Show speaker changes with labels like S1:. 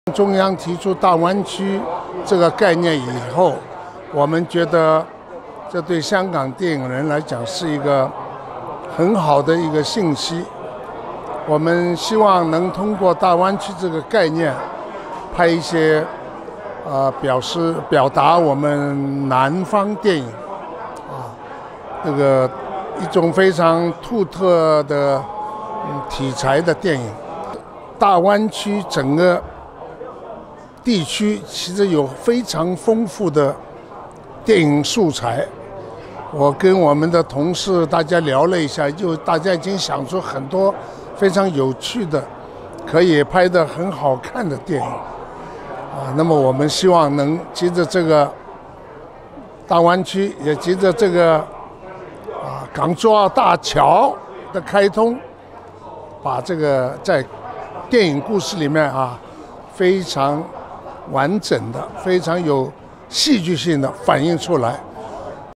S1: 中央提出大湾区这个概念以后，我们觉得这对香港电影人来讲是一个很好的一个信息。我们希望能通过大湾区这个概念，拍一些表达我们南方电影这个一种非常独特的题材的电影。大湾区整个地区其实有非常丰富的电影素材。我跟我们的同事大家聊了一下，就大家已经想出很多非常有趣的、可以拍得很好看的电影那么我们希望能接着这个大湾区，也接着这个港珠澳大桥的开通，把这个在电影故事里面非常完整的、非常有戏剧性的反映出来。